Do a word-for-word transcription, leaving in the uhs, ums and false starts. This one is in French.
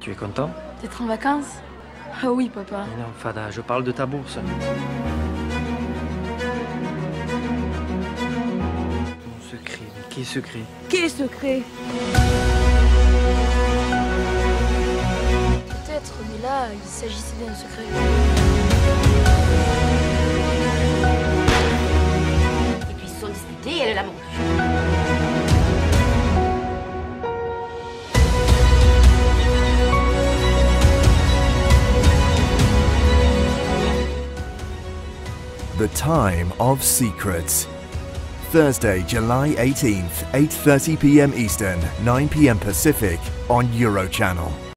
Tu es content? D'être en vacances? Ah oui, papa. Mais non, Fada, je parle de ta bourse. Mon secret, mais quel secret? Quel secret? Peut-être, mais là, il s'agissait d'un secret. Et puis ils se sont disputés et elle l'a mordu. The Time of Secrets. Thursday, July eighteenth, eight thirty p m Eastern, nine p m Pacific on Eurochannel.